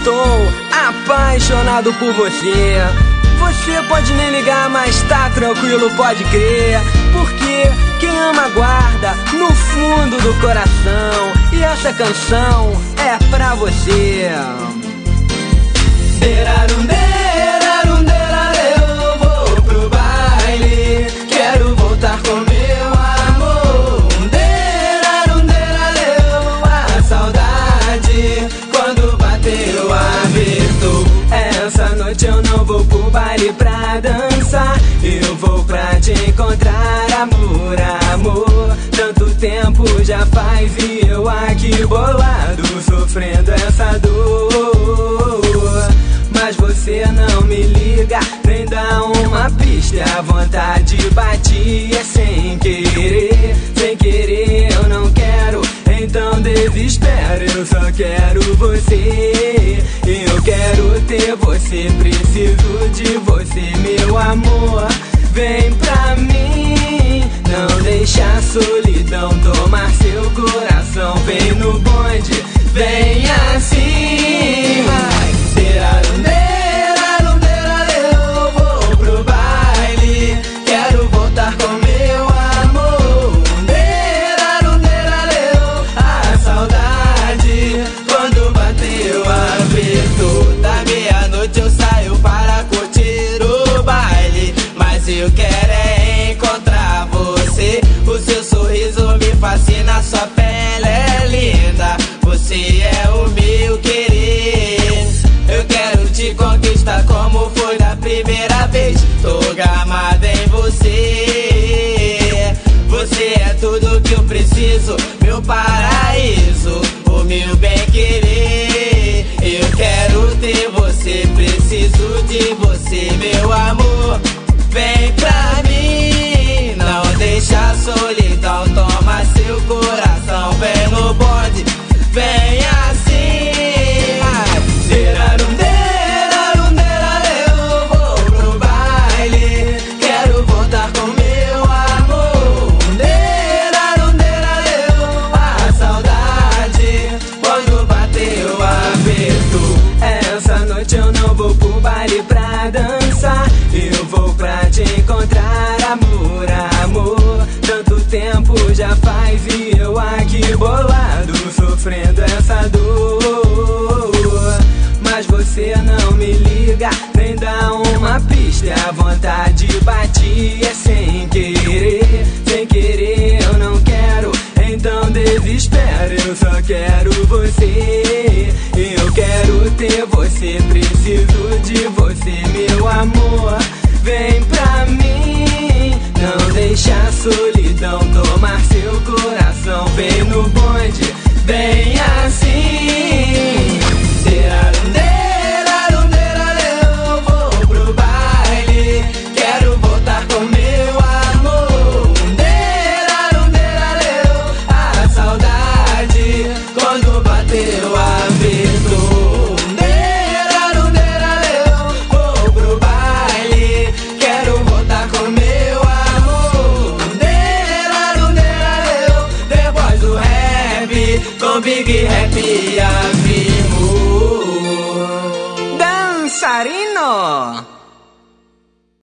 estou apaixonado por você. Você pode nem ligar, mas tá tranquilo, pode crer. Porque quem ama guarda no fundo do coração. E essa canção é pra você. Eu vou pro baile, quero voltar com meu amor. A saudade quando bateu apertou. Essa noite eu não vou pro baile pra dançar, eu vou pra te encontrar, amor, amor. Tanto tempo já faz e eu aqui bolado, sofrendo essa dor. Mas você não me liga, nem dá uma pista. A vontade batia sem querer, sem querer eu não quero. Então desespero, eu só quero você. Eu quero ter você, preciso de você, meu amor. Vem pra mim, não deixa a solidão tomar seu coração. Vem no bonde, vem assim. Eu vou pro baile, quero voltar com meu amor. A saudade quando bateu apertou. Da meia-noite eu saio para curtir o baile, mas eu quero é encontrar você. O seu sorriso me fascina, sua pele é linda, você é o meu querer. Eu quero te conquistar como foi da primeira vez. Tô gamada em você. Você é tudo que eu preciso, meu paraíso, o meu bem querer. Eu quero ter você, preciso de você, meu amor. Vem pra mim, não deixa a solidão tomar seu coração. Vem no bonde, vem assim. Eu vou pro baile, quero voltar com meu amor. A saudade quando bateu apertou. Essa noite eu não vou pro baile pra dançar, eu vou pra te encontrar, amor, amor. Tanto tempo já faz e eu aqui bolado, sofrendo essa dor. Mas você não me liga, nem dá uma pista. A vontade batia sem querer, sem querer eu não quero. Então desespero, eu só quero você. Eu quero ter você, preciso de você, meu amor. Vem pra mim, não deixa a solidão tomar seu coração. Vem